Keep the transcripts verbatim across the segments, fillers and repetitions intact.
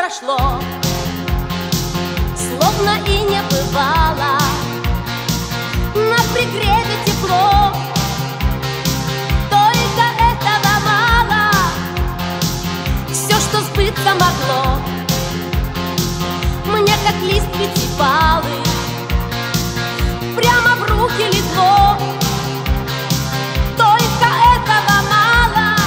прошло, словно и не бывало. На пригреве тепло, только этого мало. Все, что сбыться могло, мне как лист пятипалый прямо в руки легло. Только этого мало.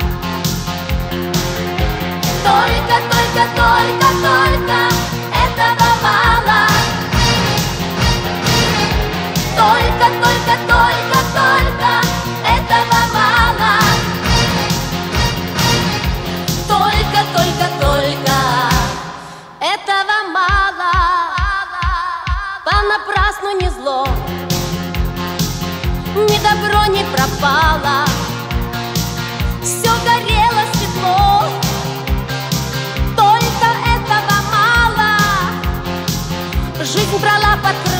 Только, только, только, только этого мало. Только, только, только, только этого мало. Только, только, только этого мало. Понапрасну не зло, ни добро не пропало. Все горело светло, только этого мало. Жизнь брала под крыло,